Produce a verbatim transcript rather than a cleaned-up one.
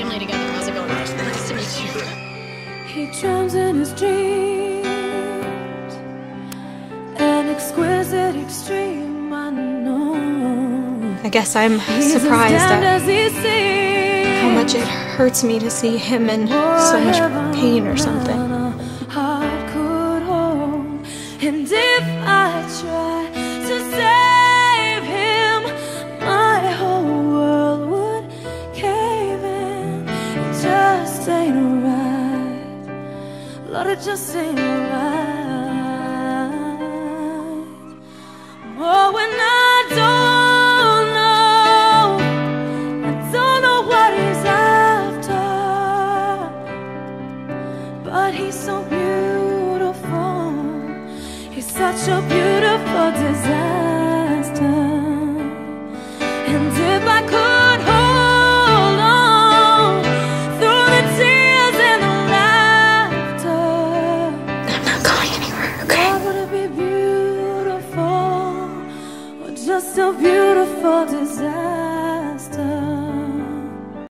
family together. How's it going? Nice to meet you. He drowns in his dreams, an exquisite extreme, I know. I guess I'm surprised at how much it hurts me to see him in so much pain or something. And if I try to save him, my whole world would cave in. It just ain't right, Lord, it just ain't right. Oh, when I don't know, I don't know what he's after, but he's so beautiful. He's such a beautiful disaster. And if I could hold on through the tears and the laughter, I'm not going anywhere, okay? God, would it be beautiful, or just a beautiful disaster?